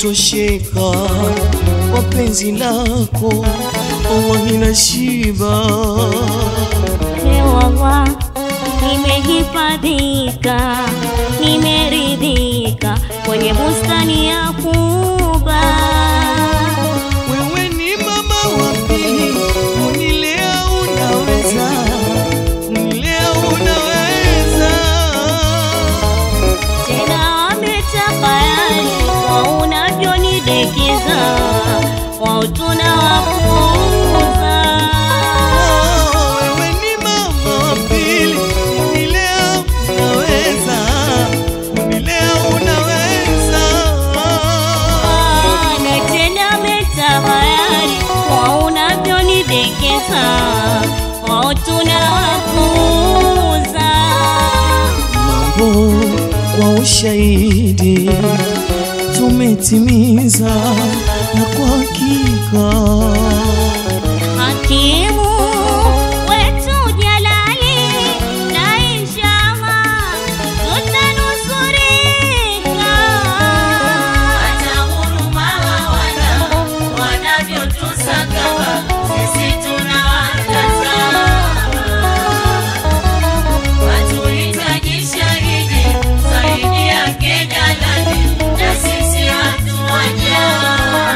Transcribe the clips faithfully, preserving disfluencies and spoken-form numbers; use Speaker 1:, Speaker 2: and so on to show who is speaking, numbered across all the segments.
Speaker 1: nimetosheka kwa penzi lako, wallahi nashiba.
Speaker 2: Ewawa, nimehifadhika, nimeridhika kwenye bustani ya huba.
Speaker 1: Wewe ni mama wa pili, unilea unaweza, unilea unaweza.
Speaker 2: Tena wametafayari kwa unavyonidekeza, wao tunawapuuza.
Speaker 1: Wewe ni mama wa pili, unilea unaweza, unilea unaweza.
Speaker 2: Na tena wametafayari kwa unavyonidekeza, wao tunawapuuza.
Speaker 1: Mambo kwa ushahidi tumetimiza, na kwa hakika
Speaker 2: hakimu wetu jalali na inshallah tutanusurika.
Speaker 3: Hata huruma hawana wanavyotusakama, sisi tunawatazama. Hatuhitaji shahidi zaidi yake jalali, na sisi hatuwajali.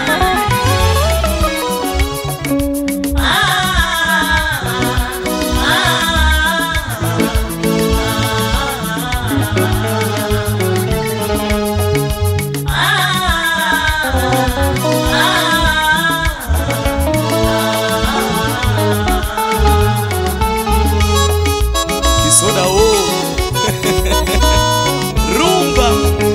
Speaker 1: kisoda o rumba.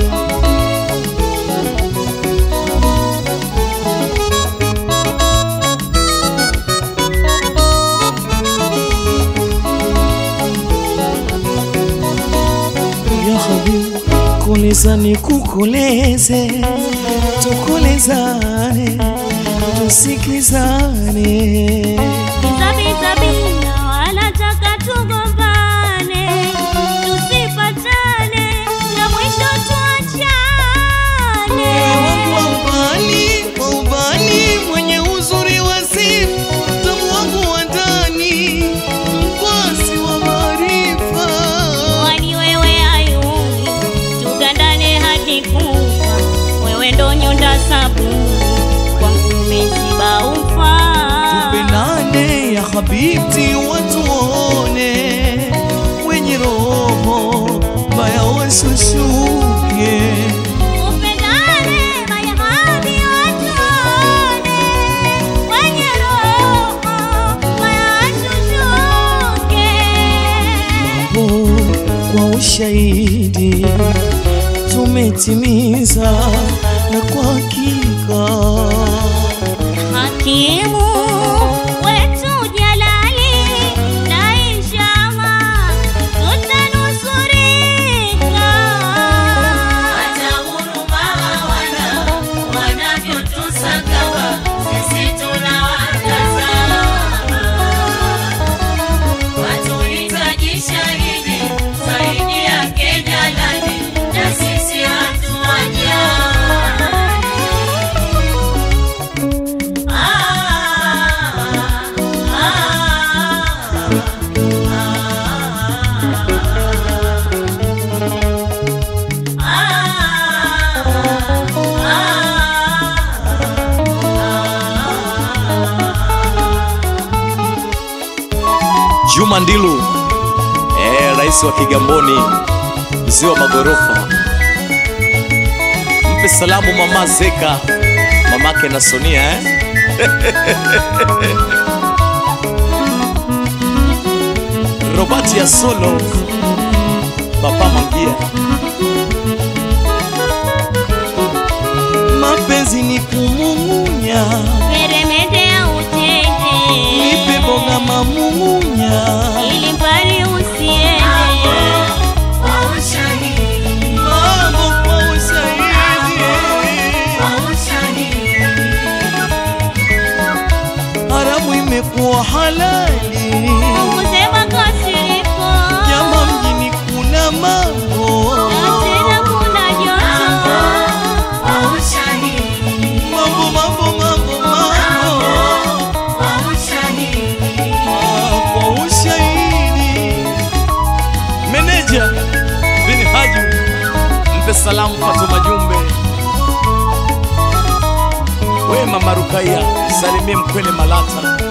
Speaker 1: Ya habibi, koleza nikukoleze, tukolezane, tusikizane.
Speaker 2: Zabizabina wanataka tugombane, tusipatane na mwisho tuachane.
Speaker 1: Wangu wa ubani, wa ubani, mwenye uzuri wa sifa, tamu wangu wa ndani, mkwasi wa maarifa.
Speaker 2: Kwani wewe ayuni, tugandane hadi kufa. Wewe ndo nyonda sabuni, kwangu umeziba ufa.
Speaker 1: Tupendane ya habibti, watu waone, wenye roho mbaya washushuke.
Speaker 2: Upendane mayahabi watu waone, wenye roho wayashushuke.
Speaker 1: Oh, kwa ushahidi tumetimiza, na kwa hakika
Speaker 2: hakimu wetu jalali na inshallah tutanusurika.
Speaker 3: Hata huruma hawana wanavyotusakama, sisi tunawatazama. Hatuhitaji shahidi zaidi yake jalali, na sisi hatuwajali.
Speaker 1: Juma Ndilu, eh, rais wa Kigamboni, mzee wa magorofa. Mpe salamu mama Zeka, mamake na Sonia eh? Robati ya Solo, Papa Mangia. Mapenzi ni kumumunya,
Speaker 2: Peremende ya utende,
Speaker 1: nipe boga mamumunya,
Speaker 2: ili mbali usiende.
Speaker 3: Kwa ushahidi,
Speaker 1: mambo kwa ushahidi,
Speaker 3: kwa ushahidi,
Speaker 1: haramu imekuwa halali.
Speaker 2: Kusema kasiriko,
Speaker 1: Jama mjini kuna mambo,
Speaker 2: na tena kuna joto.
Speaker 3: kwa ushahidi.
Speaker 1: Khadija bin Haji, mpe salamu Fatuma Jumbe. We Mama Rukaya, salimie Mkwele Malata.